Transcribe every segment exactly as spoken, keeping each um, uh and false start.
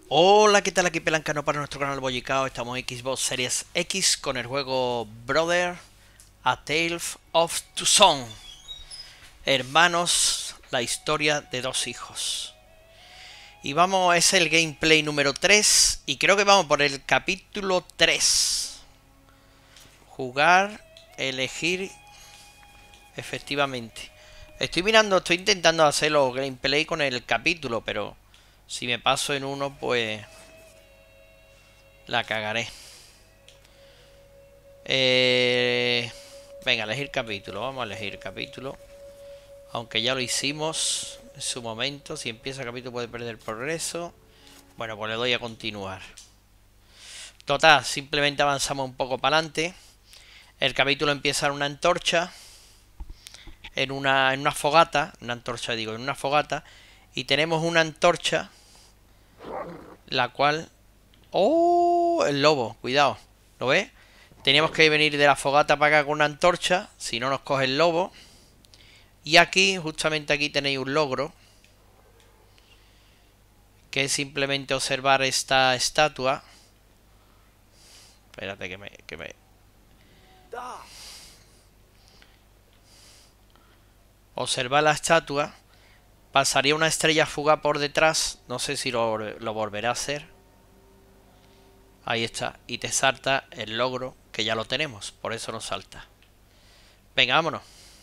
Hola, ¿qué tal? Aquí Pelancano para nuestro canal Bollicao. Estamos en Xbox Series X con el juego Brother, A Tale of Two Sons. Hermanos, la historia de dos hijos. Y vamos, es el gameplay número tres. Y creo que vamos por el capítulo tres. Jugar, elegir, efectivamente. Estoy mirando, estoy intentando hacer los gameplay con el capítulo, pero si me paso en uno, pues la cagaré. Eh, venga, elegir capítulo. Vamos a elegir capítulo. Aunque ya lo hicimos en su momento. Si empieza el capítulo puede perder progreso. Bueno, pues le doy a continuar. Total, simplemente avanzamos un poco para adelante. El capítulo empieza en una antorcha. En una, en una fogata. Una antorcha, digo, en una fogata. Y tenemos una antorcha. La cual... ¡Oh! El lobo, cuidado. ¿Lo ves? Teníamos que venir de la fogata para acá con una antorcha. Si no nos coge el lobo. Y aquí, justamente aquí tenéis un logro. Que es simplemente observar esta estatua. Espérate que me... Que me... Observar la estatua. Pasaría una estrella fugaz por detrás. No sé si lo, lo volverá a hacer. Ahí está. Y te salta el logro, que ya lo tenemos. Por eso nos salta. Venga, vámonos.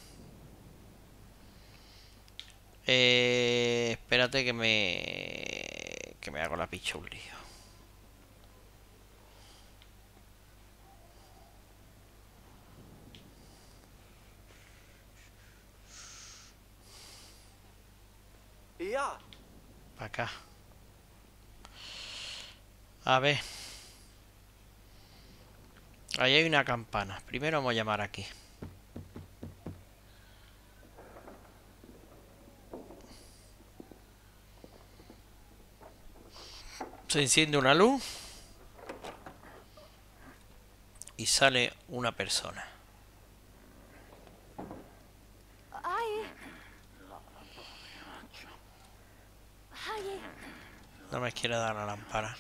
Eh, espérate que me... Que me hago la picha un lío. Para acá. A ver. Ahí hay una campana. Primero vamos a llamar aquí. Se enciende una luz. Y sale una persona. No me quiere dar la lámpara.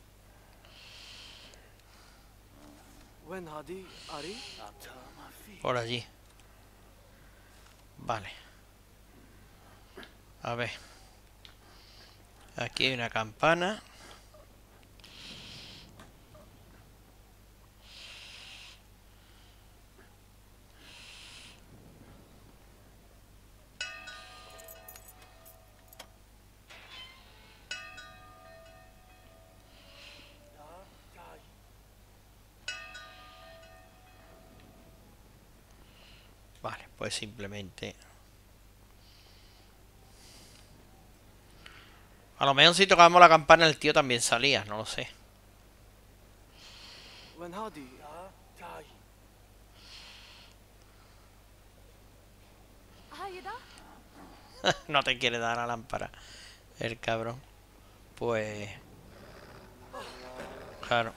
Por allí. Vale. A ver. Aquí hay una campana. Vale, pues simplemente... A lo mejor si tocábamos la campana el tío también salía, no lo sé. No te quiere dar la lámpara el cabrón. Pues... Claro.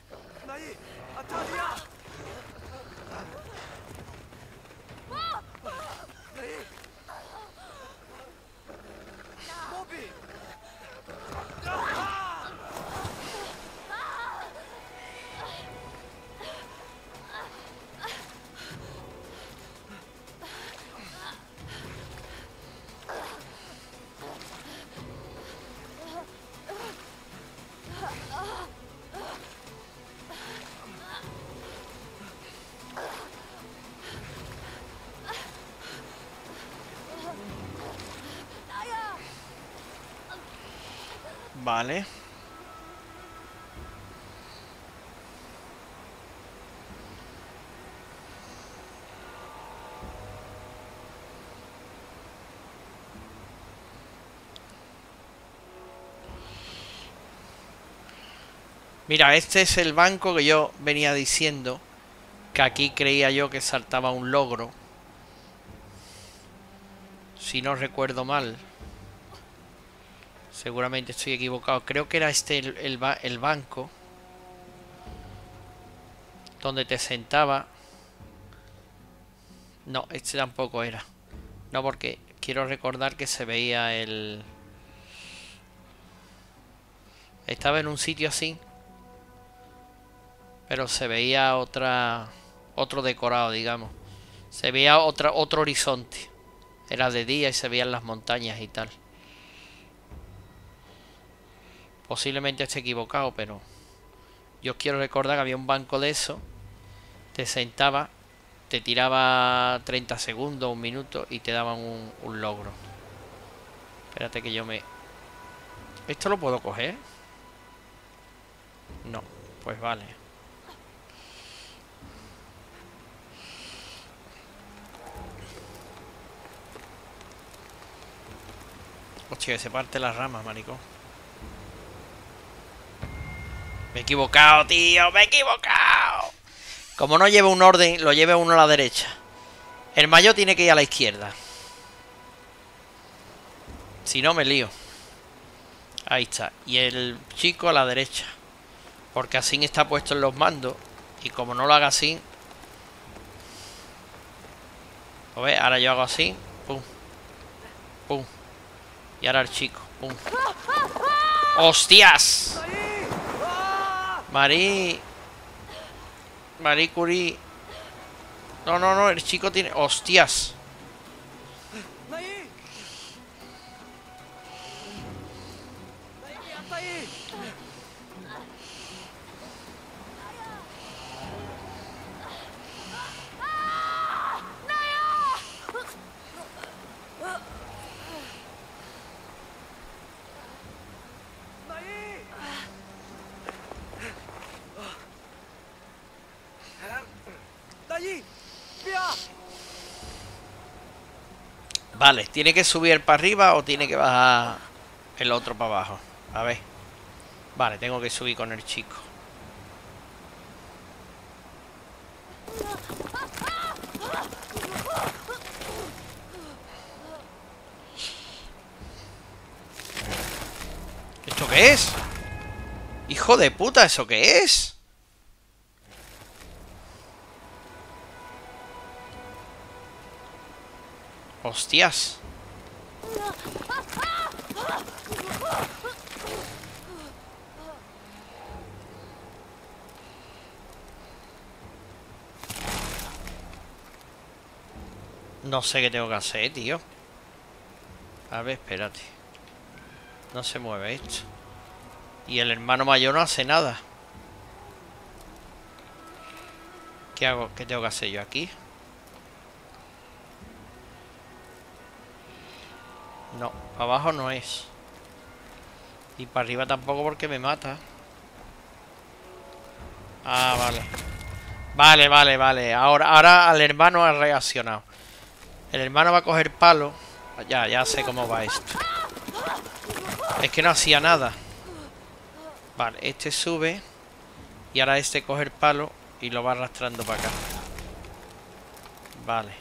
Vale. Mira, este es el banco que yo venía diciendo. Que aquí creía yo que saltaba un logro. Si no recuerdo mal. Seguramente estoy equivocado. Creo que era este el, el, el banco. Donde te sentaba. No, este tampoco era. No, porque quiero recordar que se veía el... Estaba en un sitio así, pero se veía otra, otro decorado, digamos. Se veía otra, otro horizonte. Era de día y se veían las montañas y tal. Posiblemente esté equivocado, pero yo quiero recordar que había un banco de eso. Te sentaba, te tiraba treinta segundos, un minuto y te daban un, un logro. Espérate que yo me... ¿Esto lo puedo coger? No, pues vale. Hostia, que se parte las ramas, maricón. Me he equivocado, tío, me he equivocado. Como no lleva un orden, lo lleva uno a la derecha. El mayor tiene que ir a la izquierda. Si no, me lío. Ahí está. Y el chico a la derecha. Porque así está puesto en los mandos. Y como no lo haga así... ¿Lo ves? Ahora yo hago así. Pum. Pum. Y ahora el chico. Pum. ¡Hostias! Marí... Marie Curie. No, no, no. El chico tiene... ¡Hostias! Vale, ¿tiene que subir para arriba o tiene que bajar el otro para abajo? A ver. Vale, tengo que subir con el chico. ¿Esto qué es? ¡Hijo de puta! ¿Eso qué es? ¡Hostias! No sé qué tengo que hacer, tío. A ver, espérate. No se mueve esto. Y el hermano mayor no hace nada. ¿Qué hago? ¿Qué tengo que hacer yo aquí? No, para abajo no es. Y para arriba tampoco porque me mata. Ah, vale. Vale, vale, vale. Ahora, ahora al hermano ha reaccionado. El hermano va a coger palo. Ya, ya sé cómo va esto. Es que no hacía nada. Vale, este sube. Y ahora este coge el palo y lo va arrastrando para acá. Vale.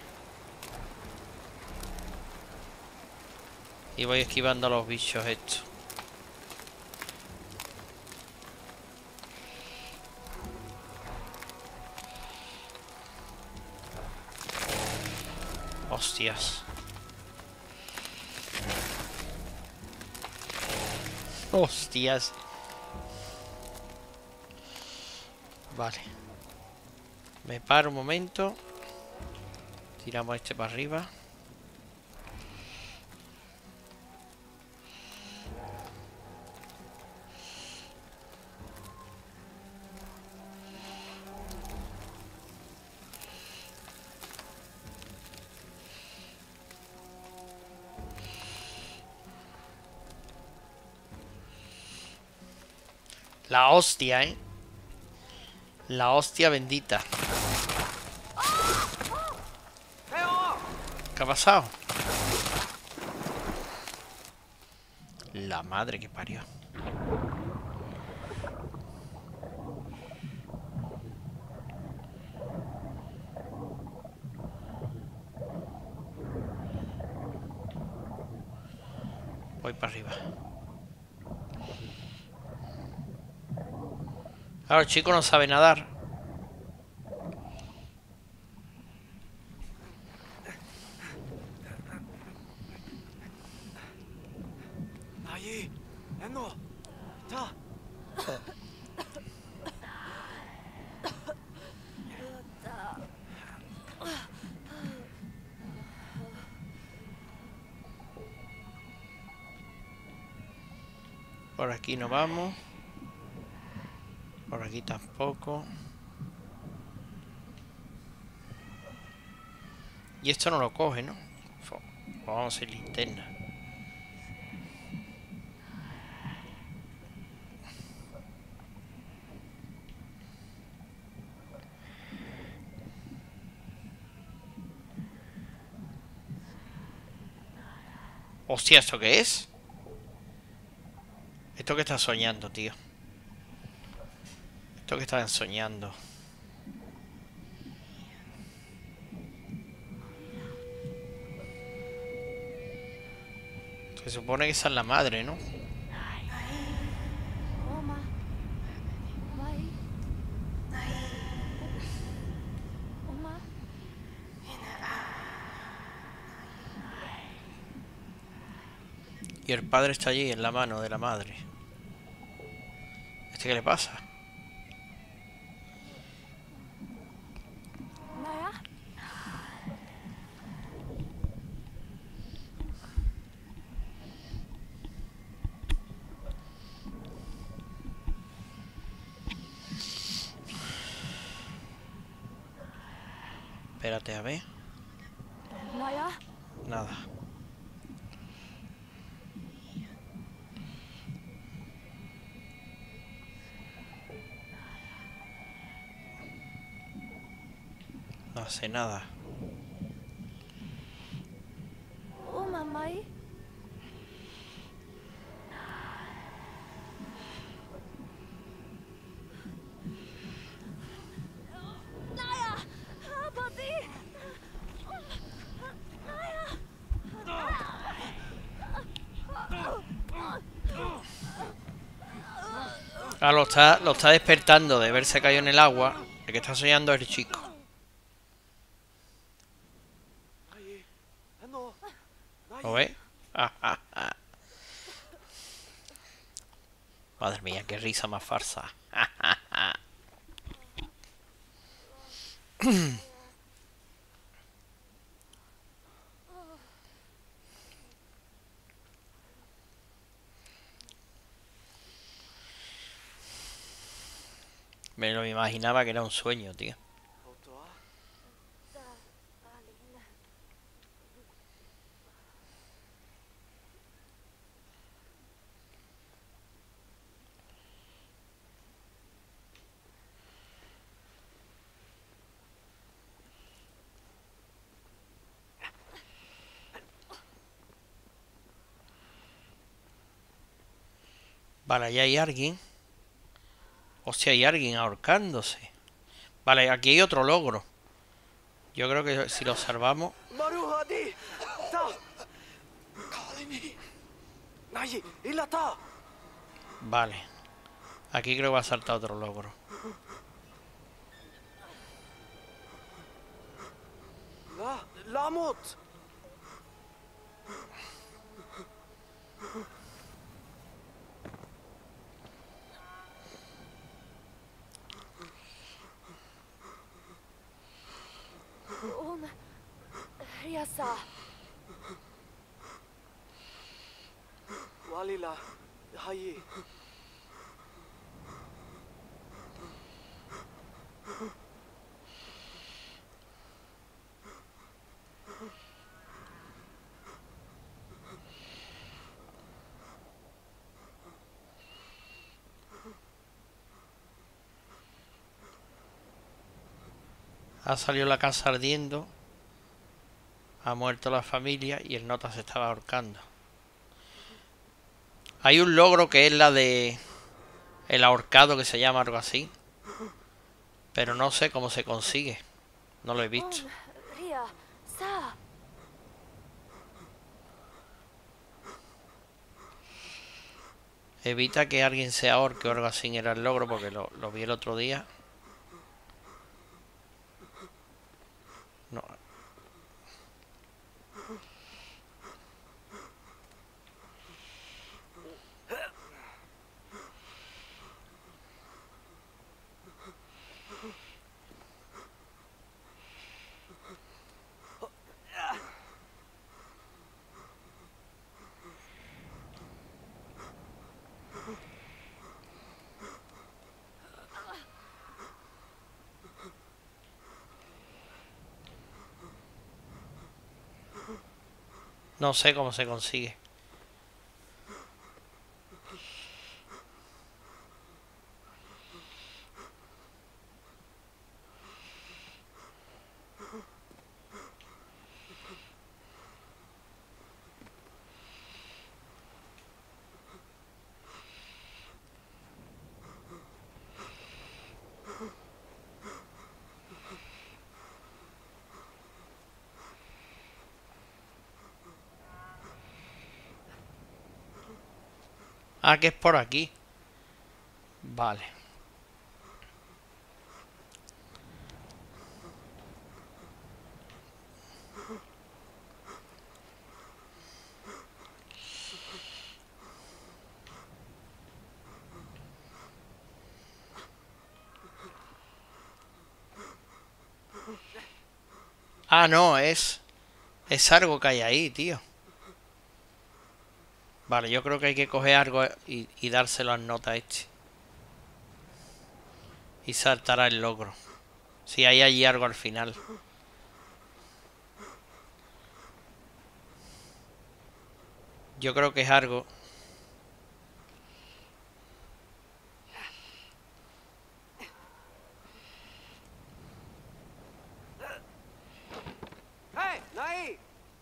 Y voy esquivando a los bichos estos. Hostias. Hostias. Vale. Me paro un momento. Tiramos este para arriba. La hostia, ¿eh? La hostia bendita. ¿Qué ha pasado? La madre que parió. Voy para arriba. Claro, el chico no sabe nadar. Allí, Endo, ta, Por aquí no vamos. Por aquí tampoco. Y esto no lo coge, ¿no? Pues vamos a ir linterna. Hostia, ¿esto qué es? Esto que está soñando, tío. Esto que estaban soñando. Se supone que esa es la madre, ¿no? Y el padre está allí en la mano de la madre. ¿Este qué le pasa? Espérate a ver. Nada. No hace nada. Ah, lo está, lo está despertando de verse caído en el agua. El que está soñando es el chico. ¿Lo ves? Ah, ah, ah. Madre mía, qué risa más farsa. Ah, ah, ah. Me lo imaginaba que era un sueño, tío. Vale, allá hay alguien. Hostia, hay alguien ahorcándose. Vale, aquí hay otro logro. Yo creo que si lo salvamos... Vale. Aquí creo que va a saltar otro logro. Ha salido la casa ardiendo. Ha muerto la familia y el nota se estaba ahorcando. Hay un logro que es la de... El ahorcado, que se llama algo así. Pero no sé cómo se consigue. No lo he visto. Evita que alguien se ahorque o algo así era el logro, porque lo, lo vi el otro día. No. No sé cómo se consigue. Ah, que es por aquí. Vale. Ah, no, es... Es algo que hay ahí, tío. Vale, yo creo que hay que coger algo y, y dárselo al nota este. Y saltará el logro. Si hay allí algo al final. Yo creo que es algo. ¡Hey! ¡No ahí!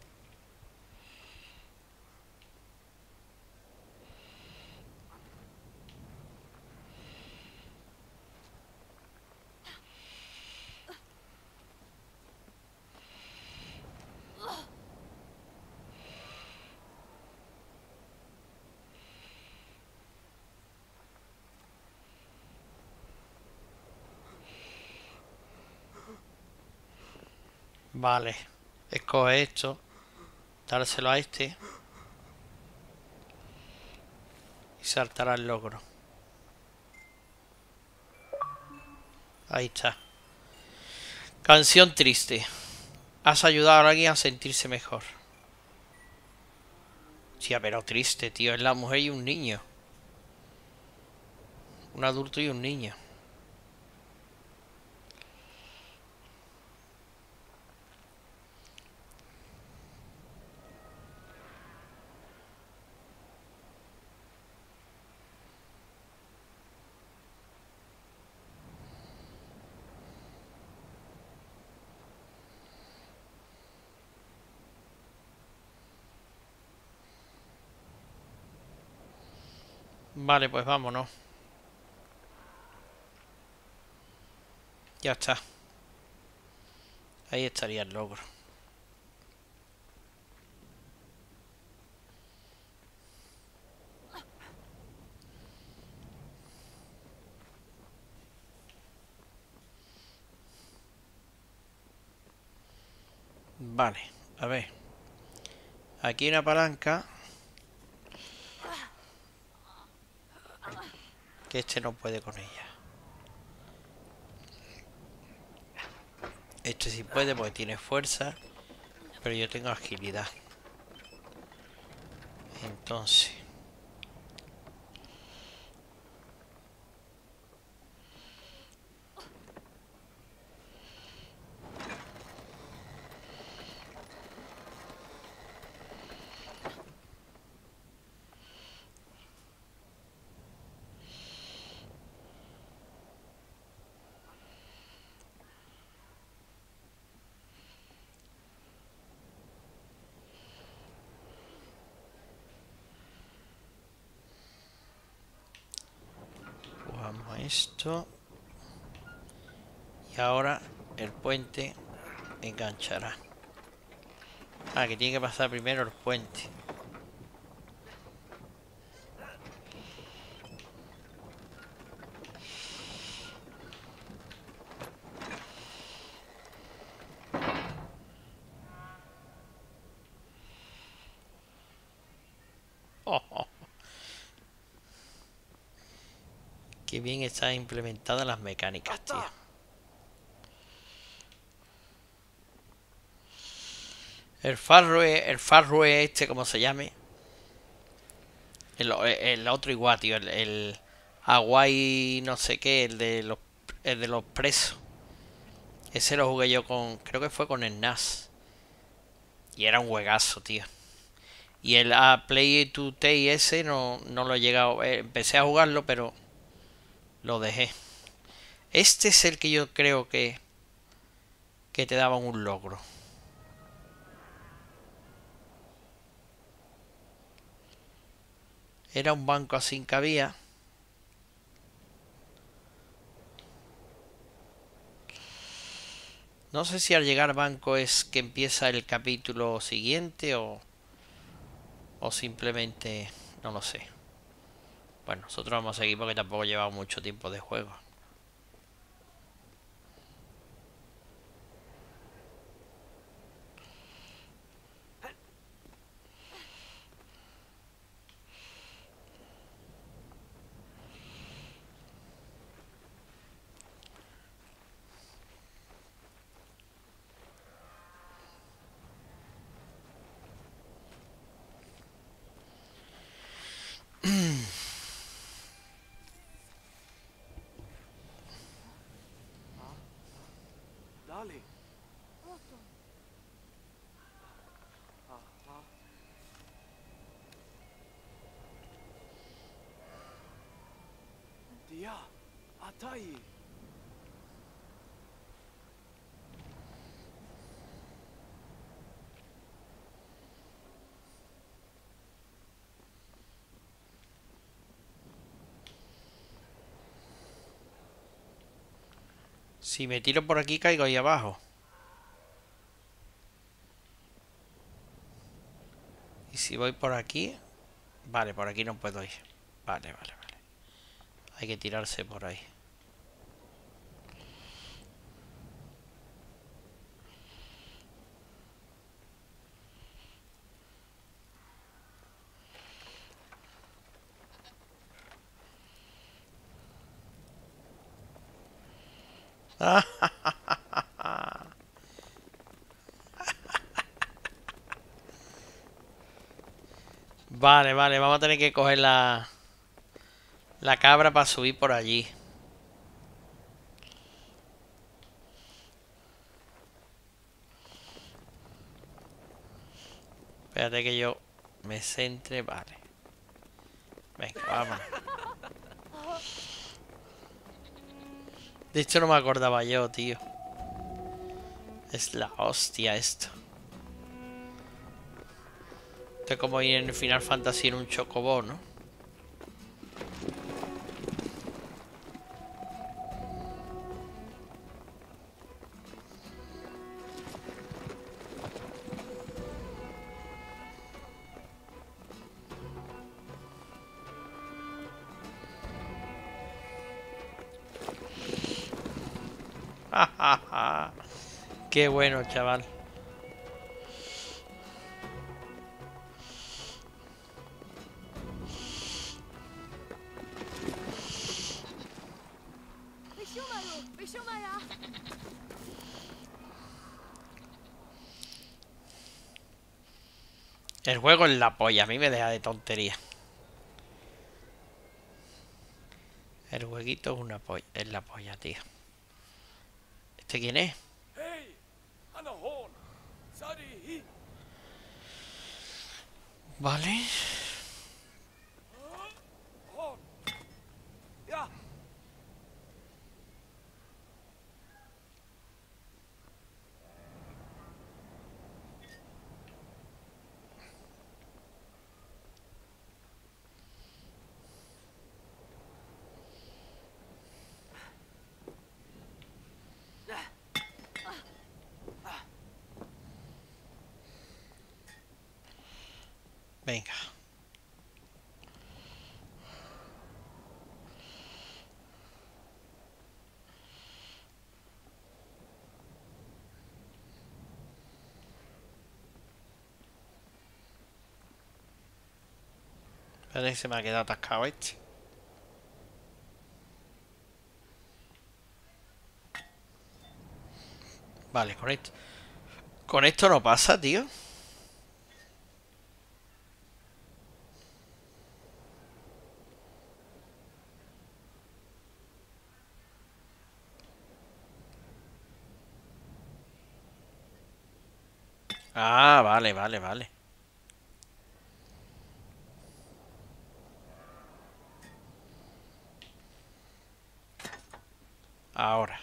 Vale. Escoge esto. Dárselo a este. Y saltará el logro. Ahí está. Canción triste. Has ayudado a alguien a sentirse mejor. Tía, pero triste, tío. Es la mujer y un niño. Un adulto y un niño. Vale, pues vámonos. Ya está. Ahí estaría el logro. Vale, a ver. Aquí hay una palanca. Que este no puede con ella. Este sí puede porque tiene fuerza. Pero yo tengo agilidad. Entonces. Jugamos esto. Y ahora el puente enganchará. Ah, que tiene que pasar primero el puente. Oh, oh. Qué bien están implementadas las mecánicas, tío. El Farrue, el Farrue este, como se llame. El, el otro igual, tío. El, el Hawaii no sé qué, el de los, el de los presos. Ese lo jugué yo con, creo que fue con el N A S. Y era un juegazo, tío. Y el a Play to Take ese no, no lo he llegado. eh, empecé a jugarlo, pero lo dejé. Este es el que yo creo que, que te daban un logro. Era un banco así que había. No sé si al llegar banco es que empieza el capítulo siguiente o, o simplemente no lo sé. Bueno, nosotros vamos a seguir porque tampoco llevamos mucho tiempo de juego. Dale. Ajá. Tía, Atai. Si me tiro por aquí caigo ahí abajo. Y si voy por aquí... Vale, por aquí no puedo ir. Vale, vale, vale. Hay que tirarse por ahí. Vale, vale, vamos a tener que coger la, la cabra para subir por allí. Espérate que yo me centre. Vale. Venga, vamos. De hecho no me acordaba yo, tío. Es la hostia esto. Esto es como ir en Final Fantasy en un chocobo, ¿no? Qué bueno, chaval. El juego es la polla, a mí me deja de tontería. El jueguito es una polla, es la polla, tío. ¿Este quién es? Hey, Hanahon. Sari. Vale. Hon. Ya. Venga. Espérate que se me ha quedado atascado este. Vale, con esto. Con esto no pasa, tío. Ah, vale, vale, vale. Ahora.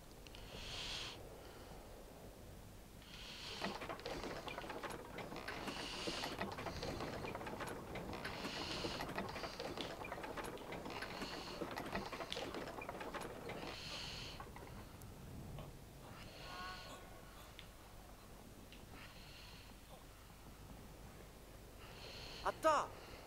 Ata.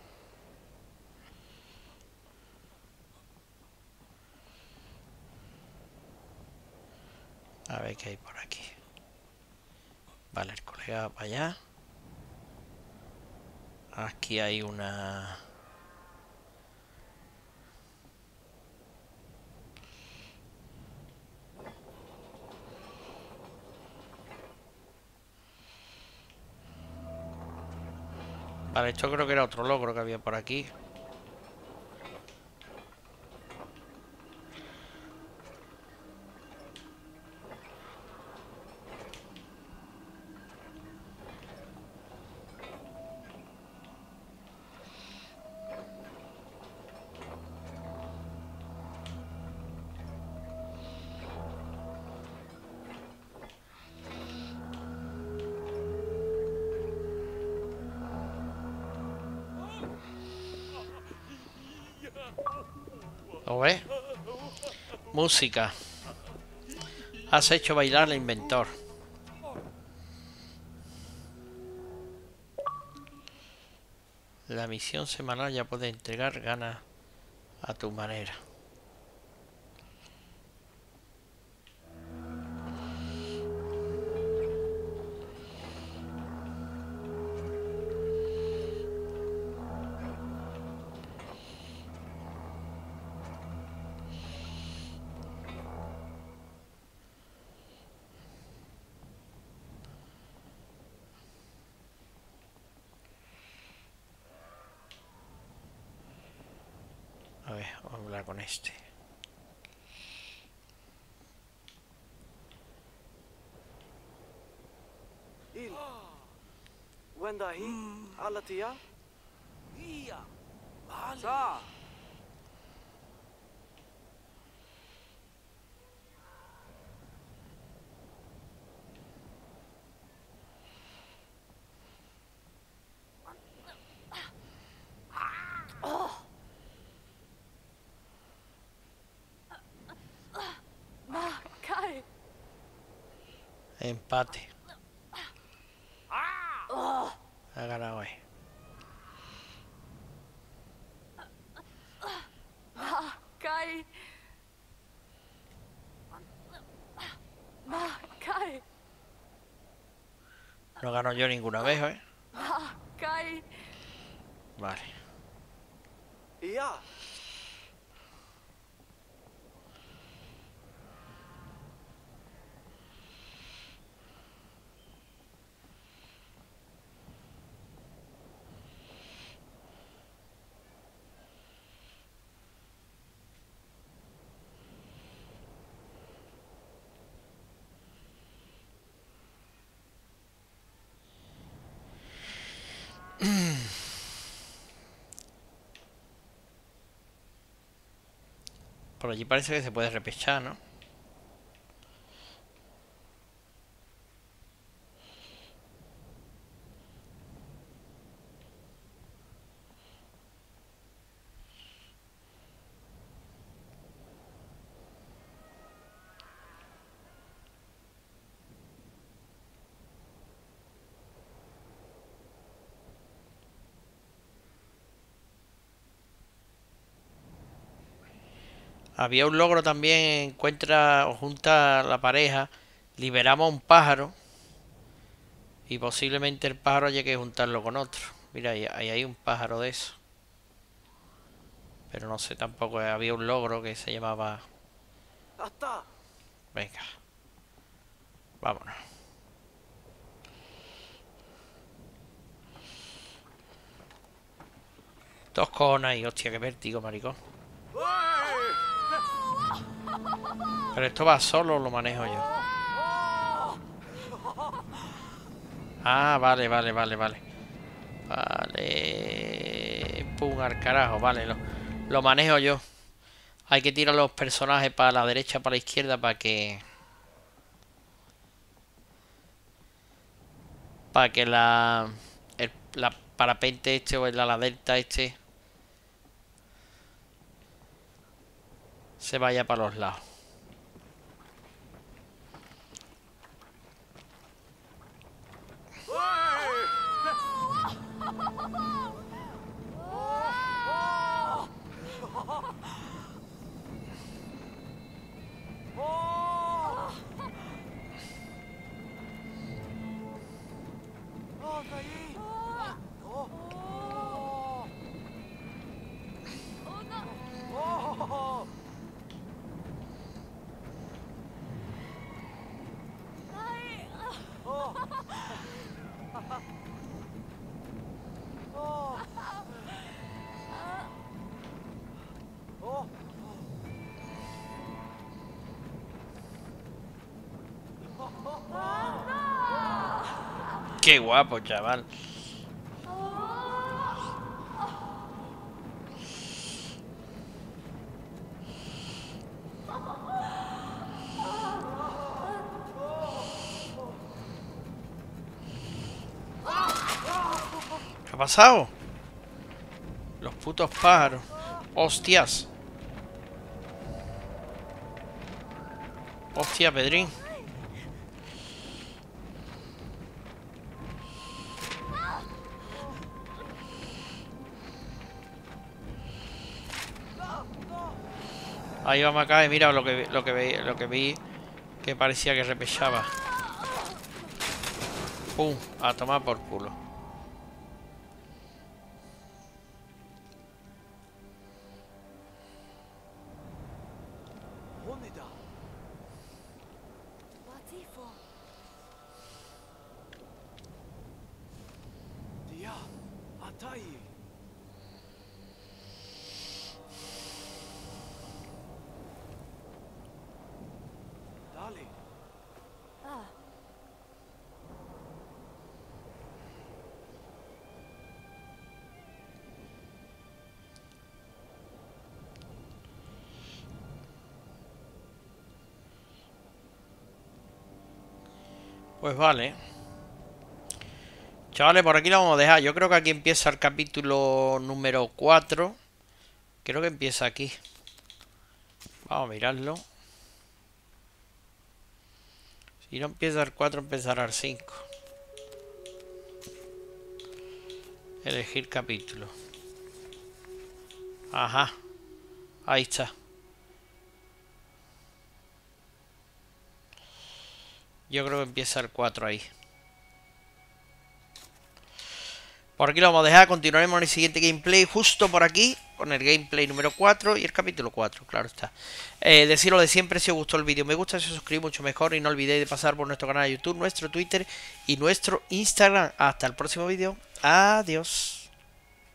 A ver qué hay por aquí. Vale, el colega va para allá. Aquí hay una... Vale, esto creo que era otro logro que había por aquí. ¿Lo ves? Música. Has hecho bailar al inventor. La misión semanal ya puede entregar ganas a tu manera. A ver, vamos a hablar con este. Il. Wendahi. Alatia. Iya. Vale. Sa. Ma, Kai. Empate. Ha ganado hoy. Ma, Kai. Ma, Kai. No gano yo ninguna vez, ¿eh? Ma, Kai. Vale. Ya. Por allí parece que se puede repechar, ¿no? Había un logro también, encuentra o junta a la pareja, liberamos a un pájaro y posiblemente el pájaro haya que juntarlo con otro. Mira, ahí, ahí hay un pájaro de eso. Pero no sé tampoco, había un logro que se llamaba... Ata. Venga, vámonos. Dos cojones ahí, hostia, qué vértigo, maricón. Pero esto va solo, lo manejo yo. Ah, vale, vale, vale, vale. Vale. Pum, al carajo, vale, lo, lo manejo yo. Hay que tirar los personajes para la derecha, para la izquierda, para que... Para que la... El, la parapente este o el ala delta este... se vaya para los lados. Qué guapo, chaval. ¿Qué ha pasado? Los putos pájaros. Hostias. Hostia, Pedrín. Ahí vamos a caer, mira lo que lo que vi, lo que vi que parecía que repechaba. Pum, a tomar por culo. Pues vale. Chavales, por aquí lo vamos a dejar. Yo creo que aquí empieza el capítulo número cuatro. Creo que empieza aquí. Vamos a mirarlo. Si no empieza el cuatro, empezará el cinco. Elegir capítulo. Ajá. Ahí está. Yo creo que empieza el cuatro ahí. Por aquí lo vamos a dejar. Continuaremos en el siguiente gameplay. Justo por aquí. Con el gameplay número cuatro y el capítulo cuatro. Claro está. Eh, decirlo de siempre. Si os gustó el vídeo, me gusta. Si os suscribís, mucho mejor. Y no olvidéis de pasar por nuestro canal de YouTube, nuestro Twitter y nuestro Instagram. Hasta el próximo vídeo. Adiós.